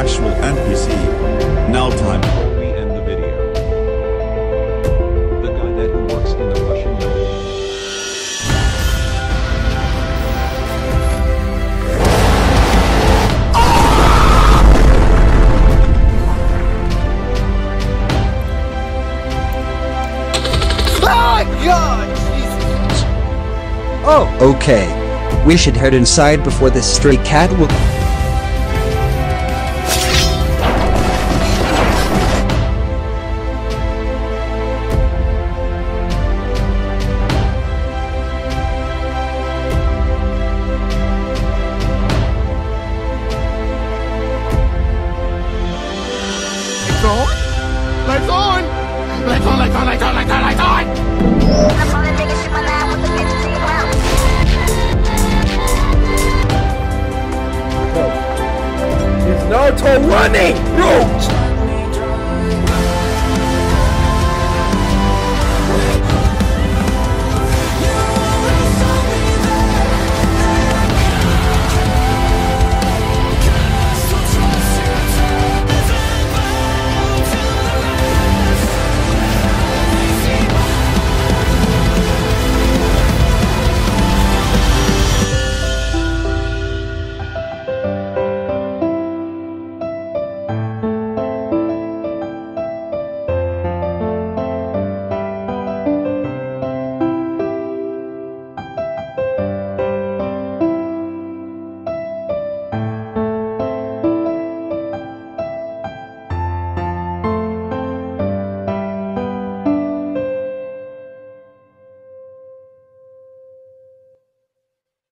actual NPC. Now time before we end the video. The guy that who works in the Russian military. Oh God! Jesus. Oh, okay. We should head inside before this stray cat will... Lights on! Lights on! Lights on! Lights on! Lights on! Lights on! I'm on the biggest shit my life with the bitches in your mouth. It's Naruto running! Bro!